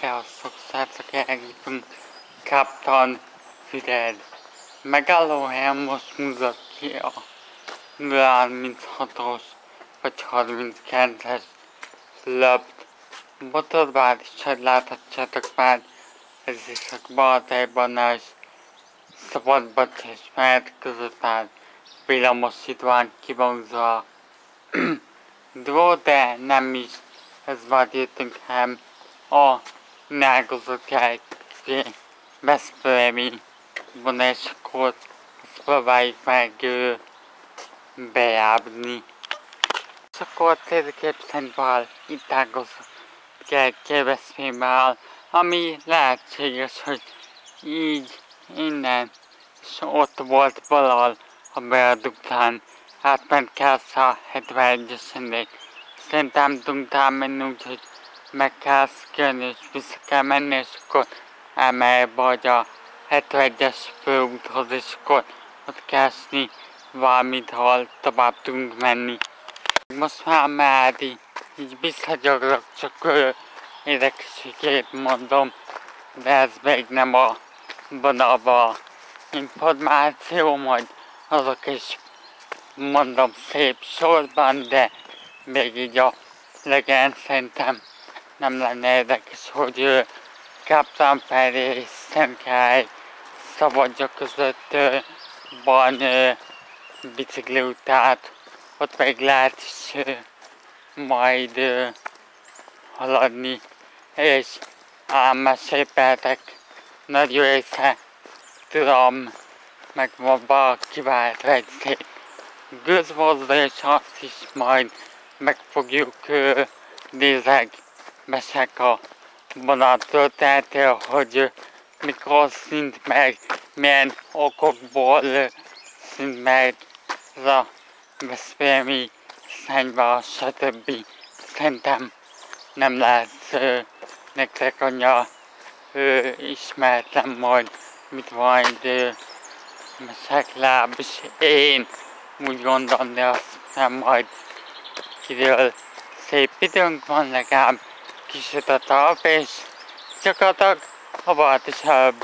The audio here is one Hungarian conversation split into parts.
Sziasztok, srácok, eljutunk Kaptan Füred. Megállóhelyen most mutatja a 36-os vagy 39-es löpt. Motorbálisat láthatjátok már, ez is a Balatonban és Szabadbat és Mert között áll villamosítván kibonzva. De nem is, ez már jöttünk hanem a nágozottjáig veszprémi vonásokot, azt próbáljuk meg bejárni. És akkor térképszerűen itt ágozottjáig Veszprémmel, ami lehetséges, hogy így innen, és ott volt valahol a Berd után, átment Kásza 71-esendék. Szerintem tudtam menni, úgyhogy meg kell szkölni és vissza kell menni, és akkor elmegy vagy a 71-es főúthoz, és akkor ott kell esni valamit, hol tovább tudunk menni. Most már mehet, így visszagyaglok, csak érdekességét mondom, de ez még nem a vonalba információ, majd azok is mondom szép sorban, de még így a legyen szerintem nem lenne érdekes, hogy Kaptan felé és Szentkály Szabadja között van bicikliút, tehát ott még lehet is majd haladni, és elmeséltek nagy része tudom, meg ma kiváltva egy szép gőzmozdó, és azt is majd meg fogjuk nézni, mesek a vonattól, hogy mikor szint meg, milyen okokból szint meg ez a veszprémi szennyva, stb. Szerintem nem lesz nektek annyira ismeretlen majd, mit majd mesek, legalábbis én úgy gondolom, de azt nem majd kiderül. Szép időnk van, legalább kisüt a talp, és gyakorlatilag a Balatosabb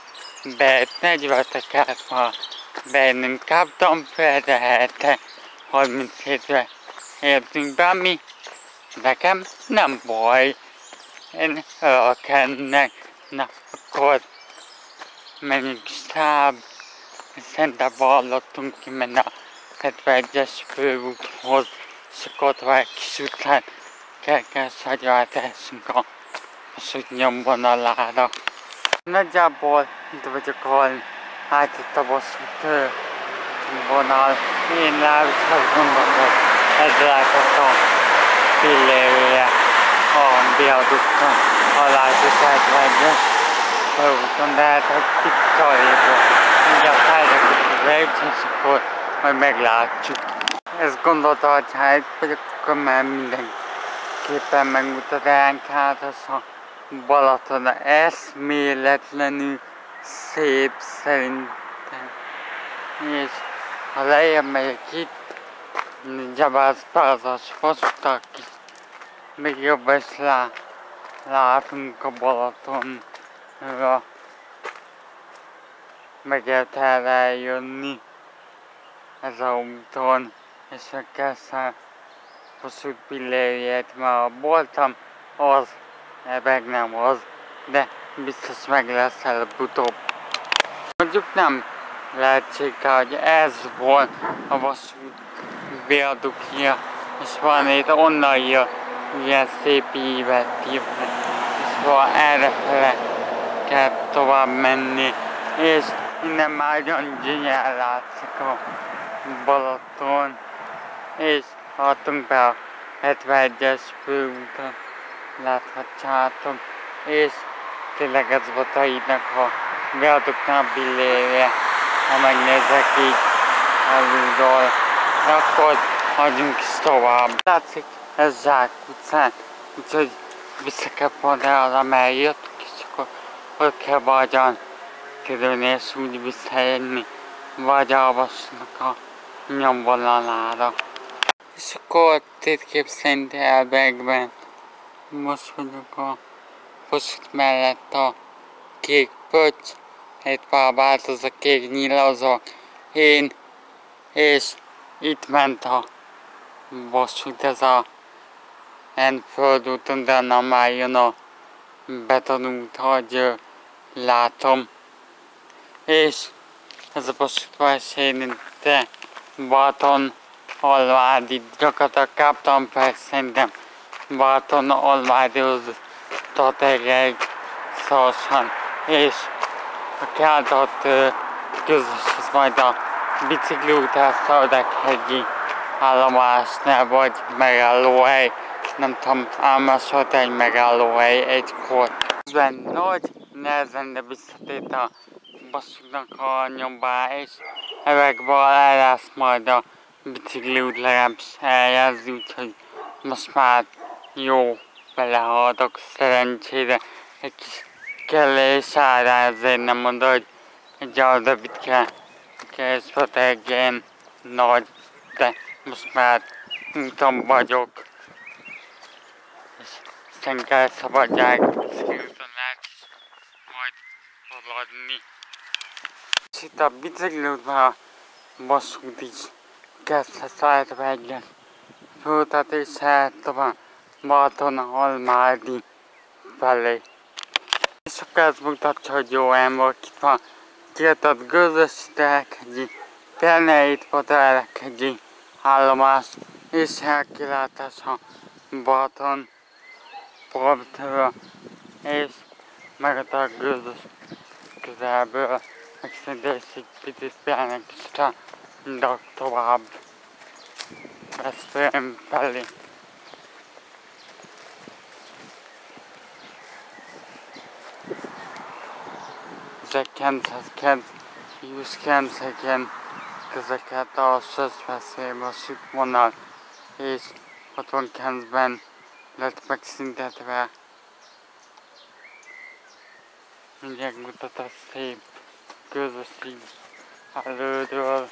be-40-eket ma bennünk Kaptan Füredre, helyette 37-re értünk be, ami nekem nem baj. Én örülök ennek. Na, akkor menjünk tovább. Szerintem hallottunk kimenni a 71-es főúthoz, és akkor ott van egy kis utcán, hogy átessünk a vasút nyomvonalára. Nagyjából itt vagyok, ahol átjött a vasút vonal. Én legalábbis azt gondolom, hogy ez lehetett a pillérje a viadukon, a látott 71-es főúton, de hát egy kicsit arrébb volt. Mindjárt elrakott az eljut, és akkor majd meglátjuk. Ezt gondolta, hogy ha itt vagyok, akkor már mindenképpen megmutatnánk hát az a Balaton eszméletlenül szép szerintem. És ha lejjebb megyek itt, nagyjából az pázas vasutak is, még jobban is látunk a Balatonra. Meg lehet eljönni ez a úton, és a Kásza vasút pillérjét már voltam, az, meg nem az, de biztos meg lesz előbb-utóbb. Mondjuk nem lehetséges, hogy ez volt a vasút viadukja, és van itt onnan jön ilyen szép ívet, és van errefele kell tovább menni, és innen már nagyon gyönyörűen látszik a Balaton, és hattunk be a 71-es főúton, láthatjátok, és tényleg ez volt a hídnak a viaduknak pillérje, ha megnézek így alulról, akkor hagyjunk is tovább. Látszik, ez Zsák utcán, úgyhogy vissza kell pont arra, amely jöttünk, és akkor ott kell vagyan kerülni, és úgy visszajönni, vagy a vasútnak a nyomvonalára. És akkor térkép szerint Elbegben most vagyok a puszt mellett a kék pöcc, itt már változ a kék nyilazok, én, és itt ment a vasút, ez a földúton, de nem már jön a betonút, hogy látom. És ez a vasútvás én de Balaton Alvádig gyakorlatilag kaptam fel, szerintem Balaton Alvádihoz tategeg szorosan, és a kiáltott közös, ez majd a bicikliútás Szardeg-hegyi állomásnál vagy megállóhely, nem tudom, elmesélt egy megállóhely egykor. Közben nagy nehezen de visszatért a basszuknak a nyomba, és ezekből el lesz majd a bicikliút legalábbis eljelzi, úgyhogy most már jó belehaladok szerencsére. Egy kis kellés árá, ezért nem mondod, hogy egy aldabit kell egy ilyen nagy, de most már úton vagyok. És aztán kell szabadják, bicikliúton lehet majd haladni. És itt a bicikliútban a vasút is kezdve szállítva egyet föltat és szállítva Balaton Almádi felé. És akkor ez mutatja, hogy jó ember, itt van tiltott Gőzös-Telkhegyi, Terneit-Telkhegyi állomás és elkilátás a Balaton partról, és meg a Gőzös közelből, meg szerintem egy picit félnek is rá tovább Veszprém felé. Ezeken ezeket a Veszprém vasútvonal, és 69-ben lett megszüntetve. Mindjárt mutat a szép közösség előről.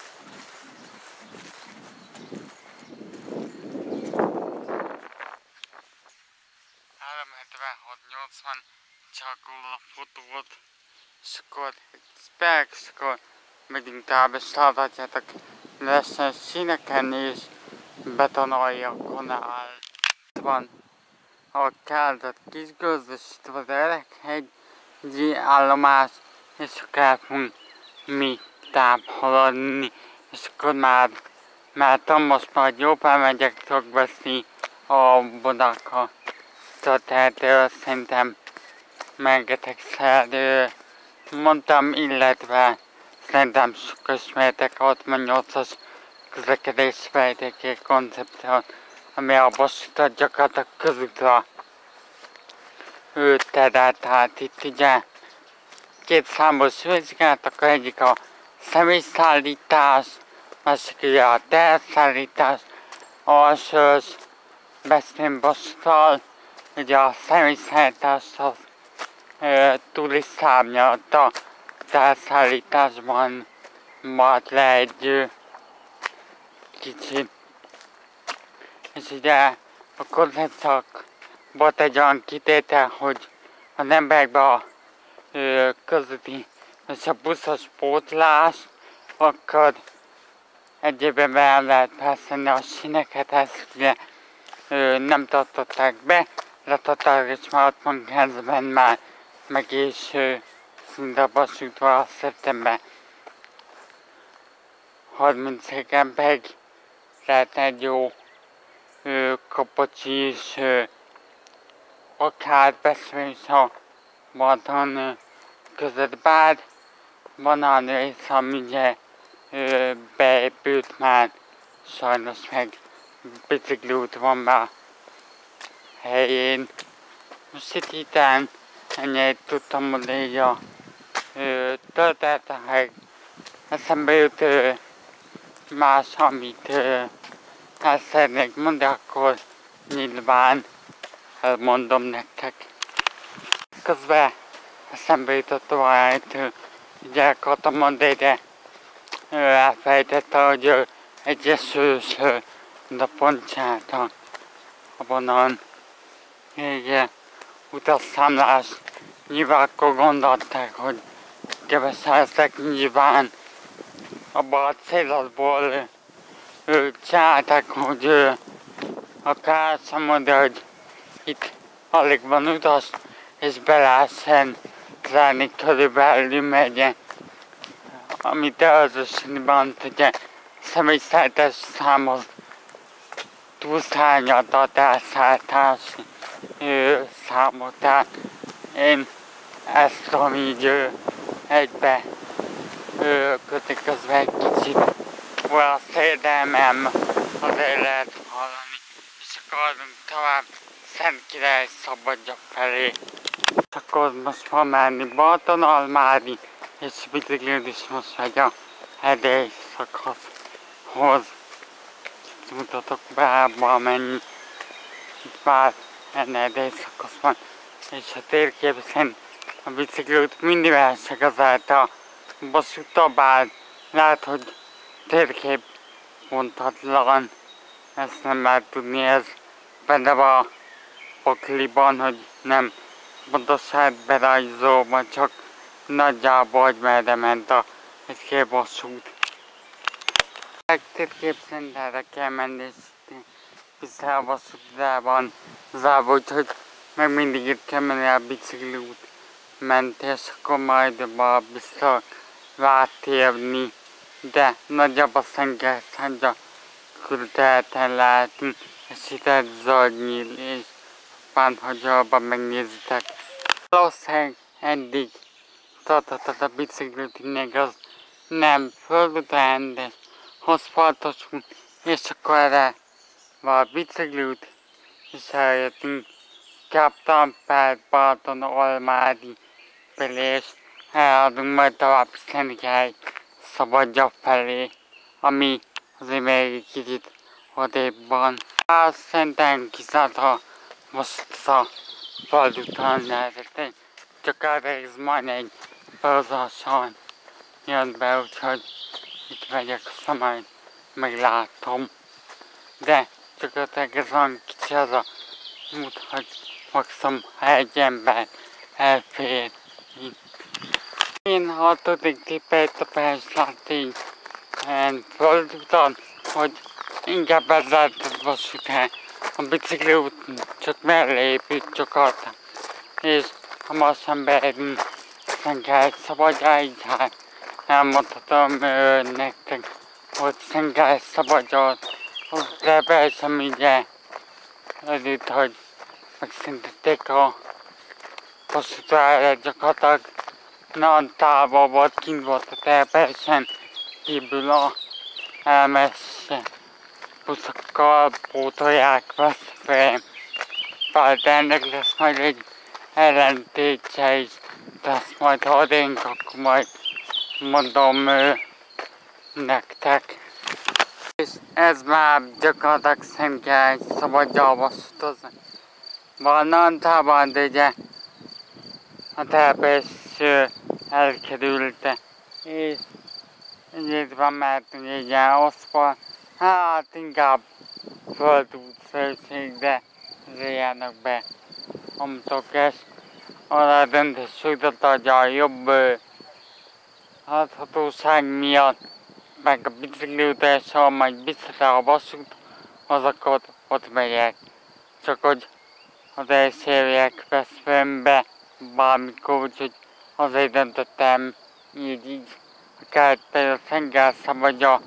Csakol a fotót, és akkor egy perc, és akkor megyünk tovább, és láthatjátok, lesen síneken és betonaljakon áll. Itt van a keltett kis Gőzös, itt van az Telkhegyi állomás, és akkor fogunk mi tovább haladni, és akkor már most majd jobb elmegyek, tudok veszni a bodákat. Tehát szerintem rengetegszer mondtam, illetve szerintem sok ismertek 68-as közlekedésfejtéki koncepciót, ami a vasutat gyakorlatilag közútra terelt. Tehát itt ugye két számos vizsgálatok, egyik a személyszállítás, másik ugye a teherszállítás, alsós Veszprém vasúttal, ugye a személyszállításhoz turisztárnyat a teherszállításban maradt le egy kicsit. És ugye a koncepciók volt egy olyan kitétel, hogy az emberekben a közúti és a buszos pótlás, akkor egyébben el lehet felszállni a síneket, ezt ugye nem tartották be, letadták, és már 69-ben már meg is szinte a vasútval szeptember 30-án pedig lehet egy jó kapocsis akár Veszprém és a Balaton között, bár van a rész, ami ugye beépült már, sajnos meg bicikliút van már helyén. Most itt itán ennyit tudtam, hogy így a történetek eszembe jut más, amit el szeretnék mondani, akkor nyilván elmondom nektek. Közben eszembe jutott valamit, ugye akartam mondani, de elfelejtette, hogy egy esős napon csináltam a vonalon. Igen, utasszámlás. Nyilván akkor gondolták, hogy keveseltek nyilván abban a célból csinálták, hogy akár azt mondja, hogy itt alig van utas, és be lehessen zárni körülbelül megye, amit előzőségben ugye személyszállítás számos túlszárnyadott elszállítási számot. Tehát én ezt tudom így egybe kötni közben egy kicsit olyan szédelmem azért lehet hallani, és akkor adunk tovább Szentkirály Szabadja felé. És akkor most már menni Balatonalmádi, és biciklőd is most megy a Erdély szakaszhoz. Mutatok be abba, amennyi itt már Erdély szakasz van, és a térkép szerint a biciklőt mindig elsek azáltal a vasúta, bár lehet, hogy térkép pontatlan, ezt nem lehet tudni, ez benne van a pakliban, hogy nem pontosan berajzolva, csak nagyjából, hogy merre ment a egy vasút. Térkép szerint erre kell menni, és vissza a vasút van zárva, úgyhogy meg mindig itt kell menni a bicikliút mentén, és akkor majd biztos rátérni, de nagyjából Szentgyörgy külterületen lehetünk, és itt egy zöld nyíl, és Pánhagyóban megnézitek. Valószínűleg eddig tartott a biciklit, még az nem földután, de aszfaltos út, és akkor erre van a bicikliút, és eljöttünk Kaptampert, Balatonalmádi felé, és eladunk majd tovább Szentkirály Szabadja felé, ami azért még egy kicsit odébb van. Szerintem kiszállta most a földúton lehetett, csak ez majd egy bőzasan jön be, úgyhogy itt megyek, aztán majd meglátom. De csak ez olyan kicsi az a út, hogy maximum egy ember elfér itt. Én hatodik tippet a Pesláti földúton, hogy inkább bezártad vasútán, a bicikliút csak mellé épít, csak arra. És hamarosan beérünk Szentkirály Szabadja, így hát elmondhatom nektek, hogy Szentkirály Szabadja, de persze ugye előtt, hogy megszüntették a vasútára, gyakorlatilag nagyon távol volt, kint volt a településen kívül a elmesse buszokkal pótolják Veszprém. Bár ennek lesz majd egy ellentétje is, de ezt majd ha odénk, akkor majd mondom nektek. És ez már gyakorlatilag Szentkirály Szabadja vasútozni. Van nagyon távol, de ugye a település elkerülte, és így van, mert egy ilyen oszpal, hát inkább földútszerűség, de azért járnak be omtokes. Arra döntés jutott, hogy a jobb hathatóság miatt, meg a bicikliutás, ha majd visszatáll a vasút, az akkor ott megyek. Csak hogy az elsőjek Veszprémbe bármikor, úgyhogy azért döntöttem így. Akár például Szentkirály Szabadja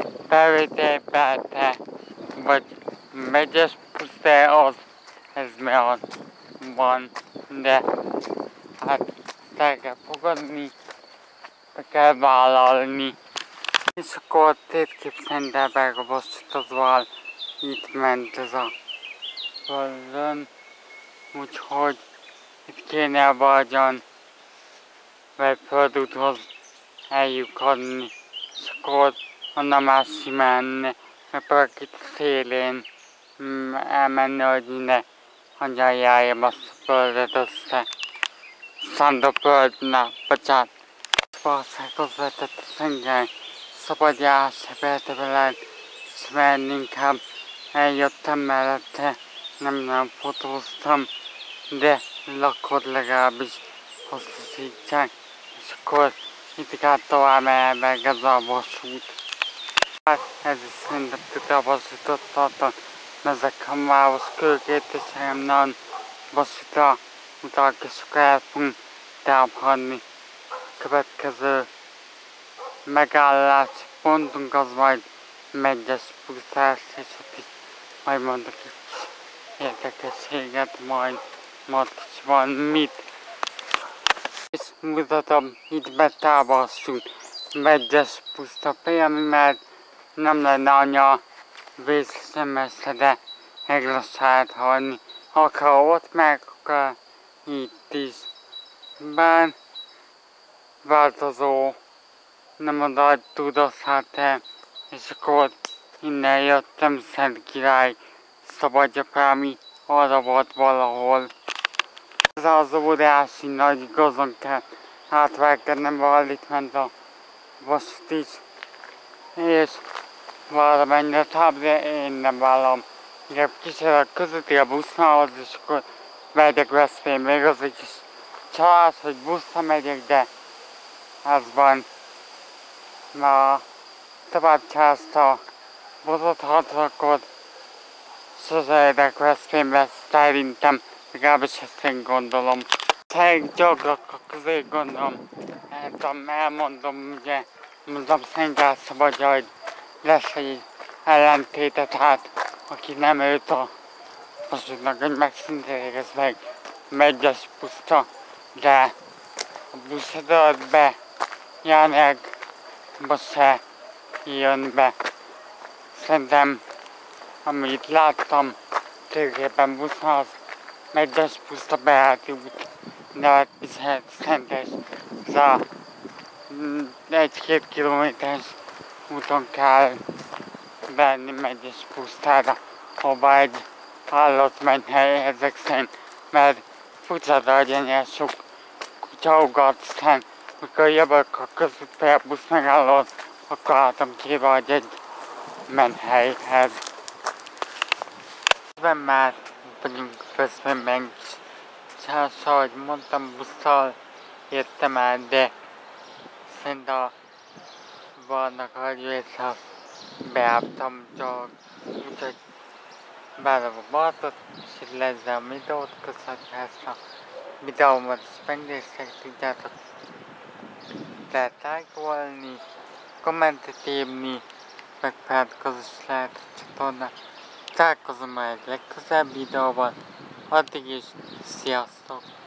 felvételbe, vagy megyes puszta, az ez már van, de hát el kell fogadni, be kell vállalni. És akkor térkép Szentgyörgybe a vasútozval itt ment ez a földön, úgyhogy itt kéne vagyon vagy földúthoz eljutni, és akkor onnan már simán meg itt szélén elmenni, hogy ne hangyaljáljam azt a földet össze. Szándorföld, bocsánat. Valószínűleg vezetett a Szentkirály Szabadja sebeltebe lehet, és menni inkább eljöttem mellette, nem fotóztam, de lakott legalábbis hosszúsítsák, és akkor itt kell tovább elmegy ez a vasút. Hát ez is szerintem tudja a vasútot tartani, mert ezek a mához költségvetésem nagyon vasútra utalak, és akkor el fogunk támadni. Következő megállási pontunk az majd Megyes Pusztás, és ott is majd mondok egy kis érdekességet, majd is van mit. És mutatom, itt betámasztunk Megyes Puszta például, mert nem lenne anya vészsemesre, de meg lehet hallni. Ha ott meg, akkor itt is. Bár változó, nem oda tudozhat-e, és akkor innen jöttem Szent Király Szabadgyapámi, arra volt valahol. Ez az óriási nagy gazon kell átverkednem, valamit ment a vasút is, és valamennyire táv, de én nem vállalom. Inkább kísérlek közötti a busznához, és akkor megyek Veszprémbe. Igaz, egy kis csalás, hogy buszra megyek, de ez van. Ma tovább csalázta a buszot, akkor sose érek Veszprémbe, szerintem, legalábbis ezt én gondolom. Egy gyakrak közé gondolom, nem tudom, elmondom, ugye, mondom, szerintem szabadja, hogy lesz egy ellentéte, tehát aki nem őt a vasútnak, hogy megszintén meg Megyes Puszta, de a busz dölt be, jelenleg most se jön be. Szerintem, amit láttam, ténylegében buszon az Megyes Puszta beállti út, de hát szentes, ez a 1-2 kilométeres úton kell venni Megyes Pusztára, hova egy állatmenhely ezek szerint, mert fucada legyen sok kutyaugat, aztán mikor jövök a közútpálya busz megállót, akkor álltam ki vagy egy menhelyhez. Közben már vagyunk Veszprémben, csással, ahogy mondtam, busszal jöttem el, de szerintem vannak a része, azt beálltam csak, úgyhogy várom a Bartot, és itt lesz a videót, köszönjük ezt a videómat is megnéztek, tudjátok, lehet lájkolni, kommentet írni, meg feliratkozni lehet a csatornán. Találkozom már egy legközelebb videóban, addig is sziasztok!